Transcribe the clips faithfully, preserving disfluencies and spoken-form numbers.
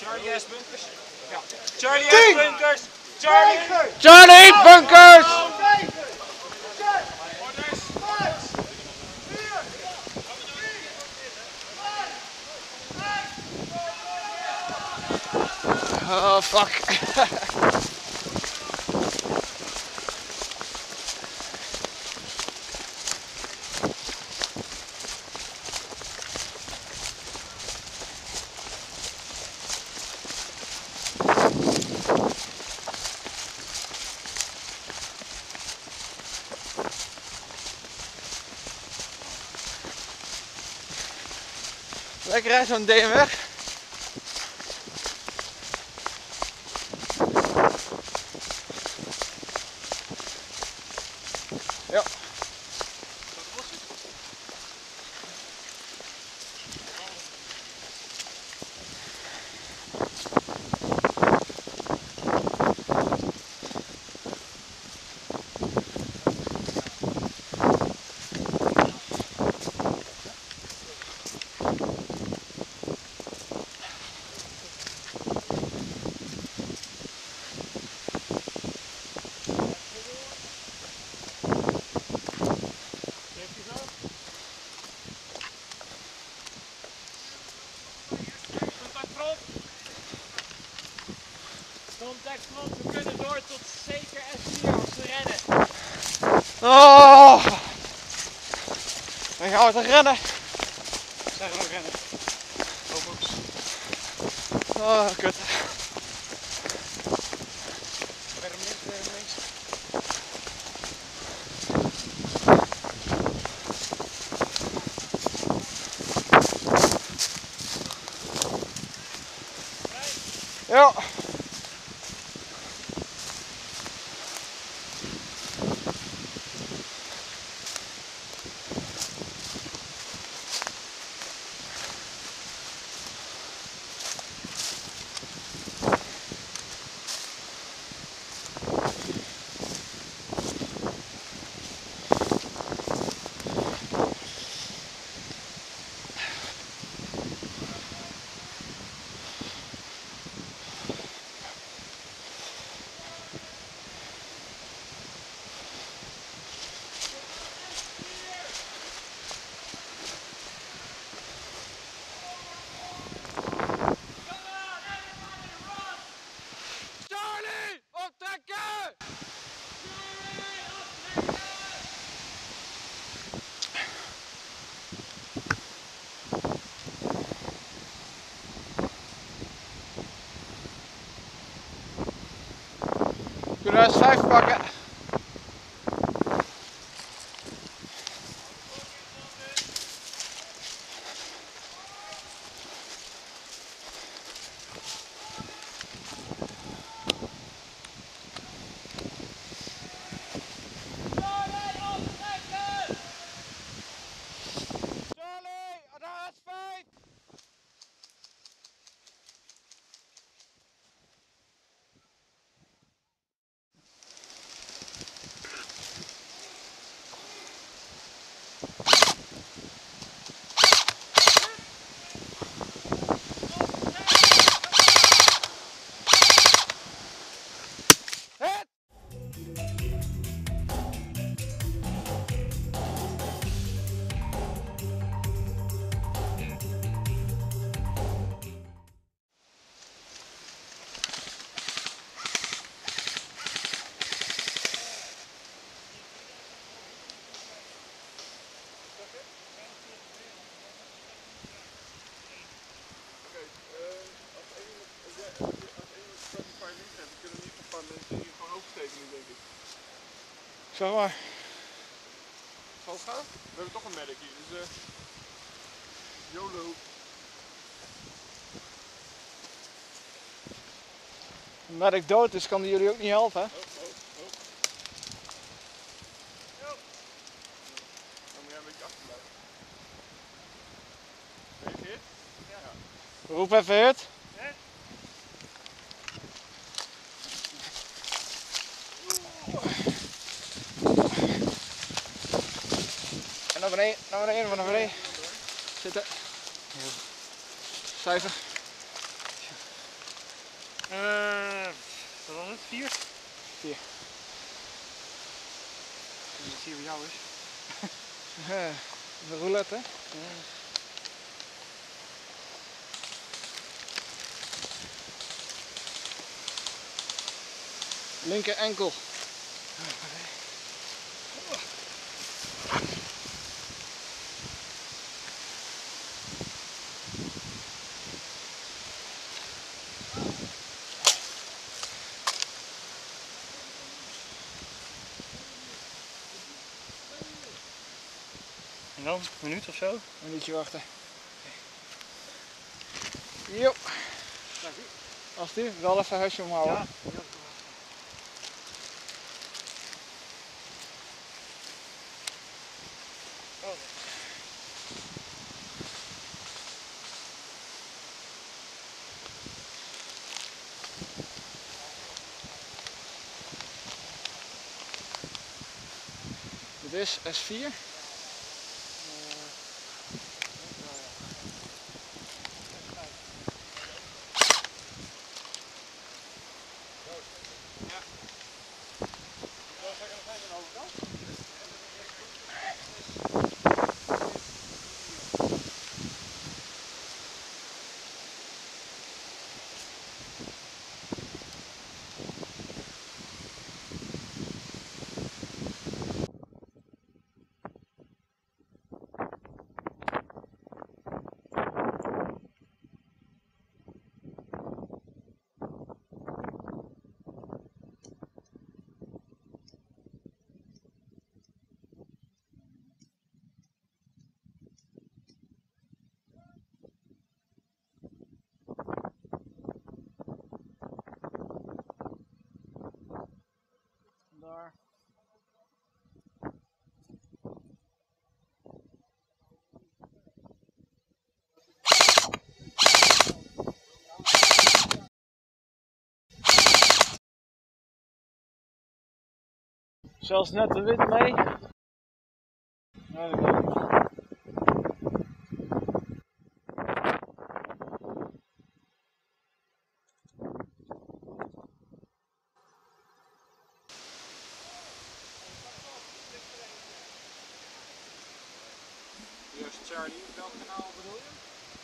Charlie S. Bunkers. Ja. Charlie S. Bunkers. Charlie. Charlie Bunkers. Oh fuck. Lekker hè, zo'n D M weg. Ja. Contact front, we kunnen door tot zeker S vier als we rennen. Oh. Dan gaan we toch rennen. Zijn we nog rennen? Oh, kut. Berm links, berm links. Ja. Kunnen we eens vijf pakken? Zeg maar. Zal het gaan? We hebben toch een medic hier, dus uh, YOLO. Omdat ik dood is, kan die jullie ook niet helpen, hè? Oh, oh, oh. Yo. Dan moet jij een beetje achterblijven. Ben je hit? Ja. Ja. Roep even hit. Hit. En naar beneden, naar beneden, naar beneden. Zitten. Cijfer. Uh, wat was het? Vier? Vier. Ik zie hoe jou is. De roulette, hè? Ja. Linker enkel. En dan? Een minuut of zo? Een minuutje wachten. Jo. Als die, wel even huisje omhouden. Ja. Oh. Dit is S vier. Daar. Zelfs net de wind mee. Nee, dat weet ik niet. Eerst Charlie, welk kanaal bedoel je?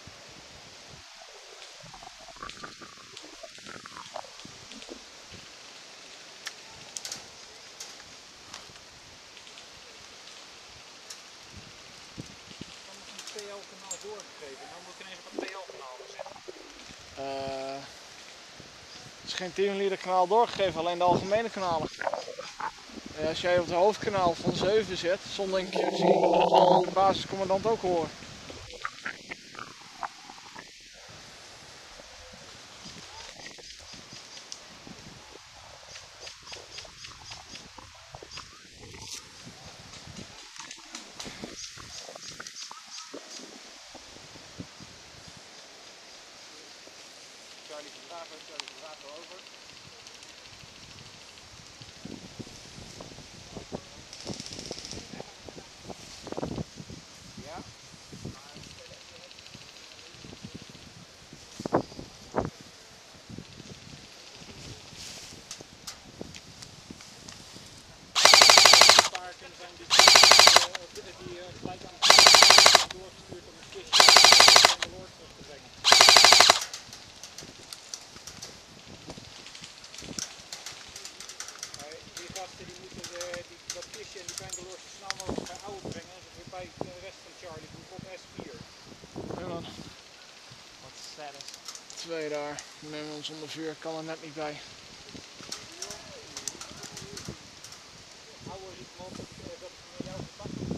P L-kanaal doorgegeven. Nou moet ik ineens op het P L-kanaal zitten. Uh, het is geen tien liter kanaal doorgegeven, alleen de algemene kanalen. En als jij op het hoofdkanaal van zeven zet, zonder een Q C, dan zal de basiscommandant ook horen. Charlie vragen, Charlie vragen over. Ja? Paarden zijn die, uh, die uh, gelijk aan het doorgestuurd om een kistje van de Lord terug te brengen. Die gasten die moeten de, die, dat kistje en die Bangalore zo snel mogelijk bij oude brengen en ze weer bij de rest van Charlie boek op S vier. Ja man. Wat status? Twee daar. We nemen ons onder vuur, kan er net niet bij. Oude riep me op dat ik met jou contact moet.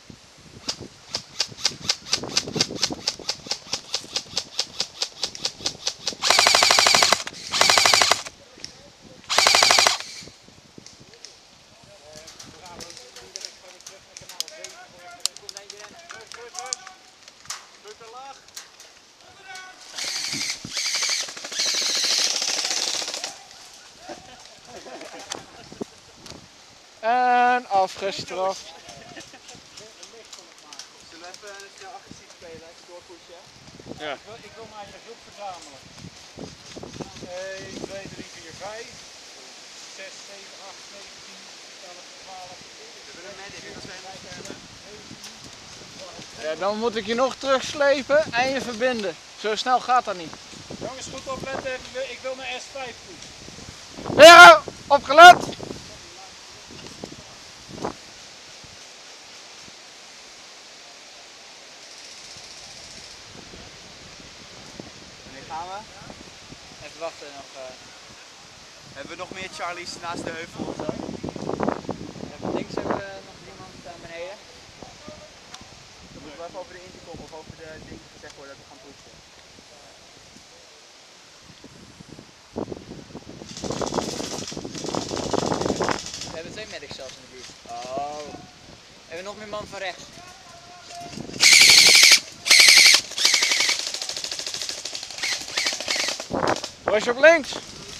En afgestraft. Zullen we even snel agressief spelen, even doorpushen? Ja. Ik wil, ik wil maar even hulp verzamelen. één, twee, drie, vier, vijf, zes, zeven, acht, negen, tien, elf, twaalf, Ja, dan moet ik je nog terugslepen en je verbinden. Zo snel gaat dat niet. Jongens, goed opletten, ik wil naar S vijf toe. Heren, opgelet! Wanneer gaan we? Even wachten nog. Uh... Hebben we nog meer Charlies naast de heuvel of zo? Ja, links hebben we nog iemand uh, beneden. Dan moeten we even over de intercom of over de dingen gezegd worden dat we gaan poetsen. We hebben twee medics zelfs in de buurt. Oh. Hebben we nog meer man van rechts? Was je op links?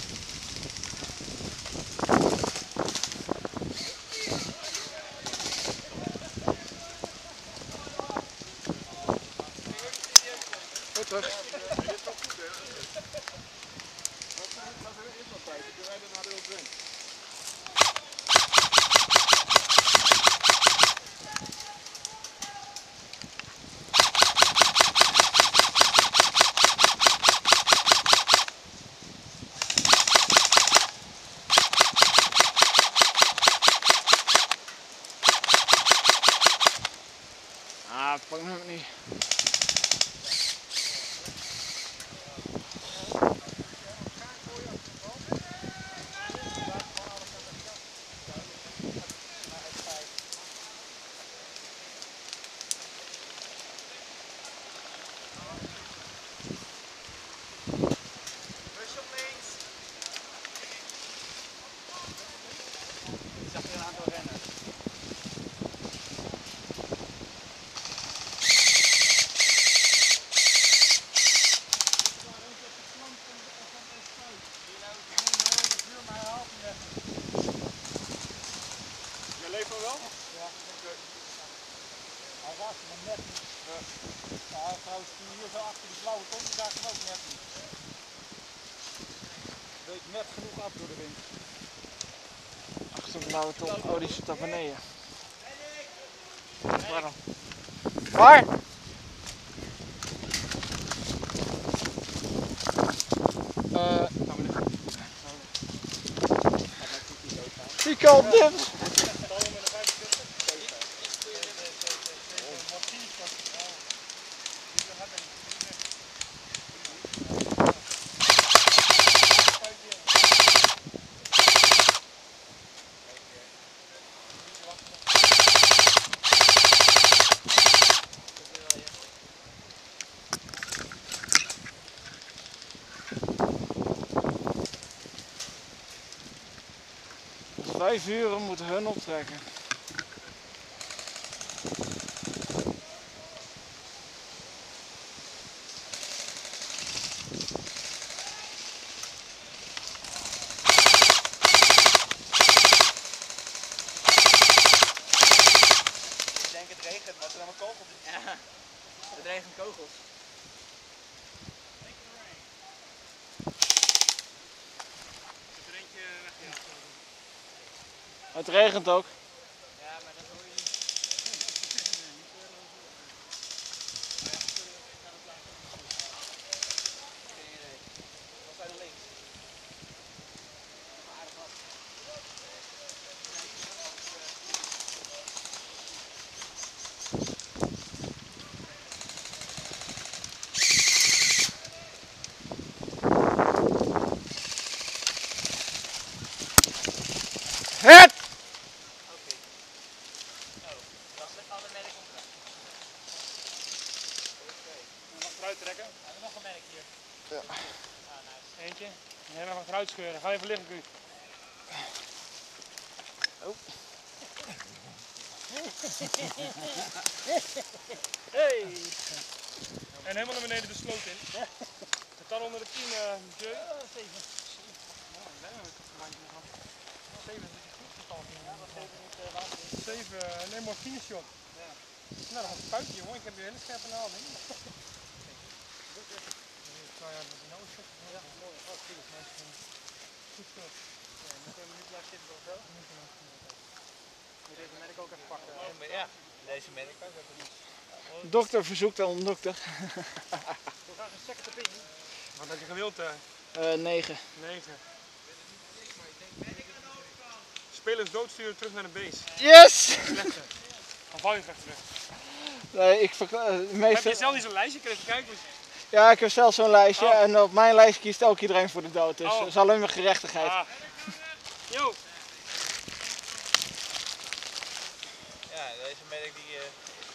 Goed terug. Ah, pak hem niet. Je leeft nog wel? Ja. Hij raakte me net niet. Ja. Ja, hij trouwens hier zo achter die blauwe kom, die raakte hem ook net niet. Week net genoeg af door de wind. Achter de blauwe top. Oh, die zit daar beneden. Waar dan? Waar? Uh, die kant dit. Vijf uur moeten hun optrekken. Ik denk het regent, maar het zijn allemaal kogels. Ja, het regent kogels. Het regent ook. Ja, maar dat hoor je niet. Geen idee. Wat zijn er links? Aardig wat. Het! Oké. Oh, dat is alle merk omgaan. Oké. Nog fruit trekken? We hebben nog een merk hier. Ja. Ah, nice. Eentje. Helemaal van fruit scheuren. Ga even liggen, Guus. Oh. Hey! En helemaal naar beneden de sloot in. Het dan onder de tien, uh, monsieur. zeven. zeven is goed getal. zeven, neem morfine shot. Ja. Nou, dat gaat een puitje, jongen. Ik heb weer een hele scherpe naalding. Nou ja, dat is nou is ja, mooi. Oh, goed, dat is mensen goed zo. Ja, moet je nu blijven zitten of zo? Moet je deze merk ook even pakken? Oh, ja, deze merk ook even niet. Dokter verzoekt aan een dokter. We gaan een second opinion. Wat had je gewild? Uh, uh, negen. negen. Spelers doodsturen terug naar de base. Yes! Slechte. Dan val je echt terug. Nee, ik verkla- uh, meeste... Heb je zelf niet zo'n lijstje? Ik kan even kijken. Ja, ik heb zelf zo'n lijstje Oh. en op mijn lijstje kiest ook iedereen voor de dood. Dus Oh. dat is alleen maar gerechtigheid. Ah. Yo. Ja, deze merk die... Uh...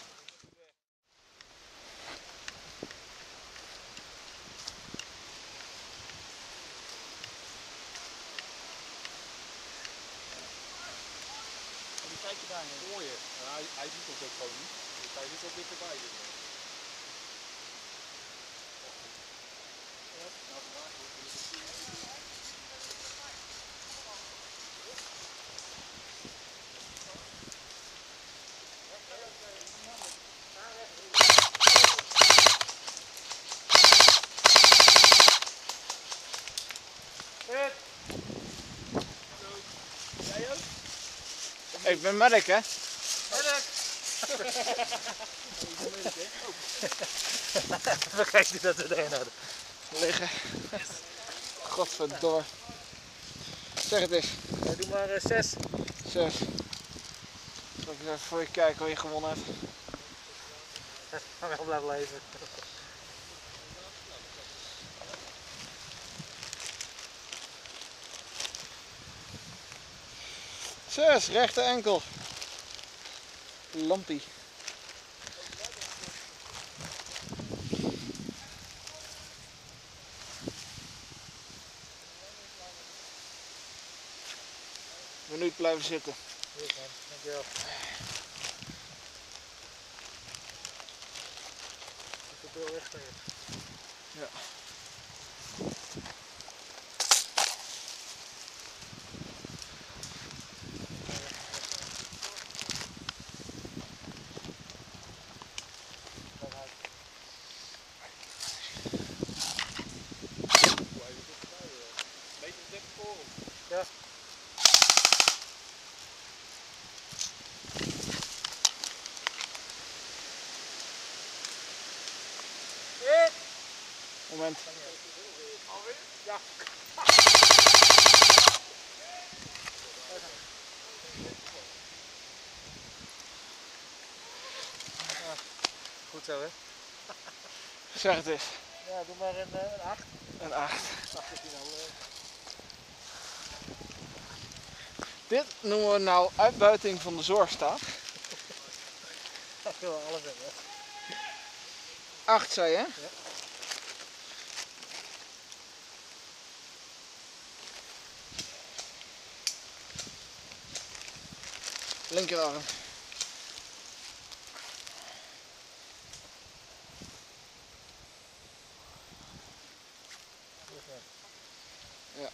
Kijk je daar voor je. Hij, hij ziet ons ook gewoon niet. Dus hij zit ook dichterbij. Dus. Ik ben medic, hè? Vergeet dat we erin hadden. Liggen. Godverdomme. Zeg het eens. Ja, doe maar uh, zes. Zes. Zal ik eens even voor je kijken hoe je gewonnen hebt. Ga wel blijven leven. Zes, rechte enkel. Lampie. Minuut blijven zitten. Goed man, dankjewel. Ik heb heel recht tegen. Ja. Ja. Moment. Alweer? Ja. Goed zo hè? Zeg het eens. Ja, doe maar een, een acht. Een acht. acht is die nou. Uh... Dit noemen we nou uitbuiting van de zorgstaat. Dat wil alles hebben. acht zei je? Ja. Linkerarm. Ja.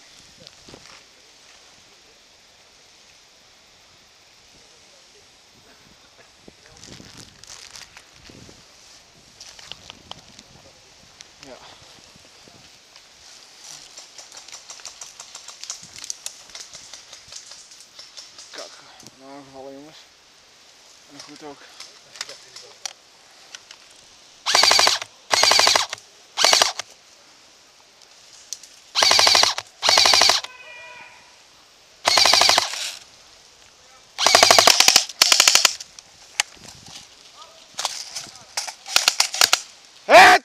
Ja. Kak, nou aangevallen jongens. En goed ook. Het!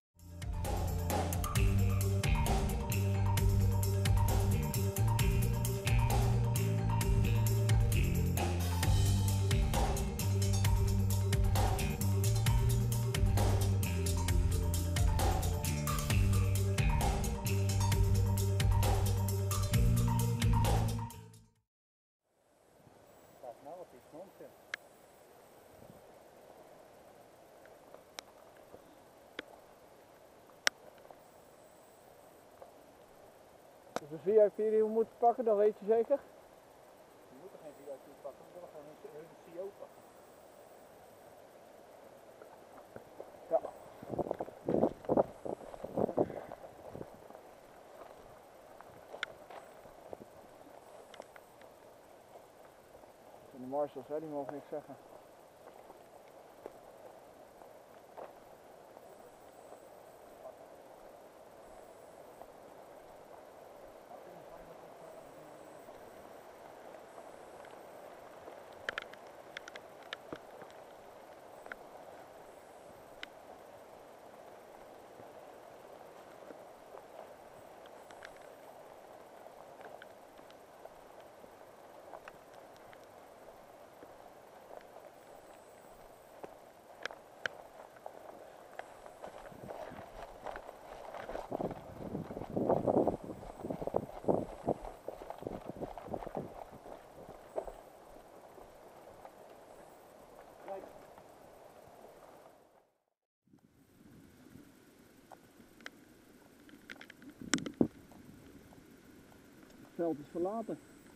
Nou, wat is nonsens. Dus de V I P die we moeten pakken, dat weet je zeker? We moeten geen V I P pakken, we willen gewoon een, een C E O pakken. Ja. marshals, hè, die mogen niks zeggen. Het veld is verlaten.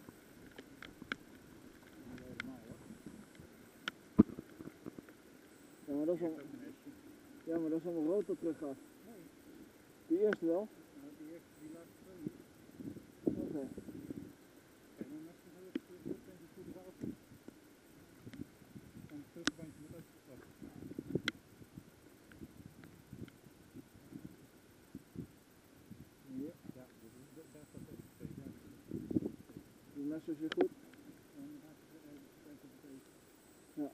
Ja, maar dat is al... Ja, maar dat is allemaal rood dat terug gaat. Nee. Die eerste wel? Ja, die eerste, die laatste twee. Oké. Okay. En dan is het een terugbeentje goed eraf. En het terugbeentje moet uitgeslagen. Ja. Ja, daar staat ook twee. Die mes is weer goed. En dan gaat het op de deze. Ja.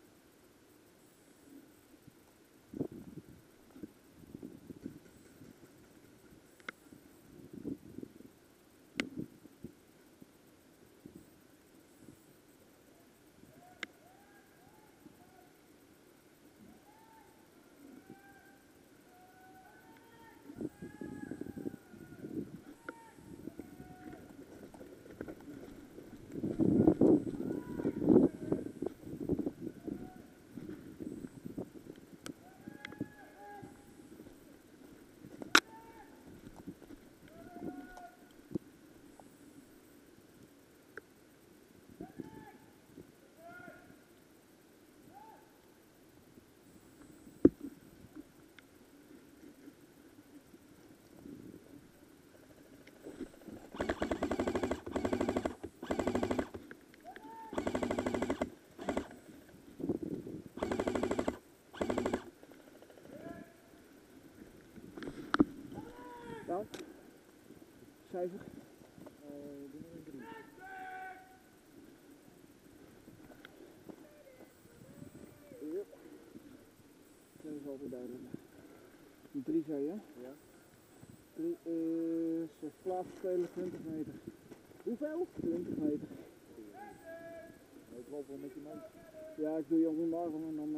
Nou, cijfer? Uh, doe maar een drie. Ja. Dat is altijd duidelijk. Een drie zei je? Ja. drie is plaatsspelen twintig meter. Hoeveel? twintig meter. Ja, ik loop wel met je mee. Ja, ik doe je op mijn arm en dan... Uh...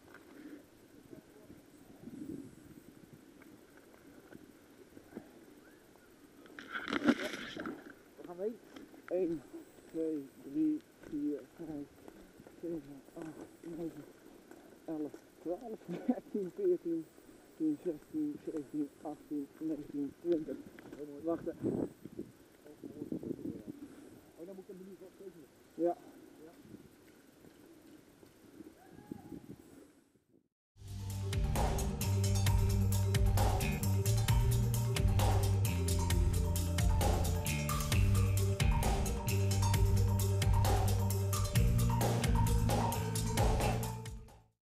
We gaan mee. één, twee, drie, vier, vijf, zeven, acht, negen, elf, twaalf, dertien, veertien, fifteen, sixteen, seventeen, eighteen, nineteen, twenty. Wachten. Oh, dan moet ik hem nu vast even. Ja.